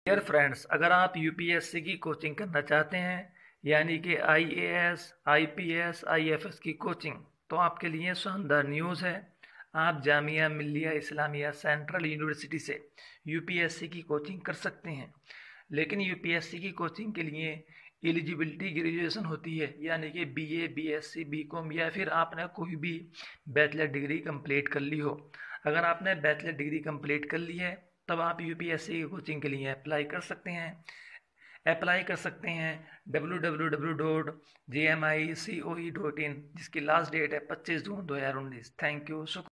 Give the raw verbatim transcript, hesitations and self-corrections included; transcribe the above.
Dear friends, अगर आप UPSC की कोचिंग करना चाहते हैं यानी कि आईएएस, आईपीएस, आईएफएस की कोचिंग, तो आपके लिए शानदार न्यूज़ है। आप जामिया मिल्लिया इस्लामिया सेंट्रल यूनिवर्सिटी से यूपीएससी की कोचिंग कर सकते हैं। लेकिन यूपीएससी की कोचिंग के लिए एलिजिबिलिटी ग्रेजुएशन होती है, यानी कि बीए, बीएससी, बीकॉम या फिर आपने कोई भी बैचलर डिग्री कंप्लीट कर ली हो। अगर आपने बैचलर डिग्री कंप्लीट कर ली है तब आप यूपीएससी की कोचिंग के लिए अप्लाई कर सकते हैं। अप्लाई कर सकते हैं W W W dot G M I C O E dot in, जिसकी लास्ट डेट है पच्चीस जून दो हज़ार उन्नीस। Thank you.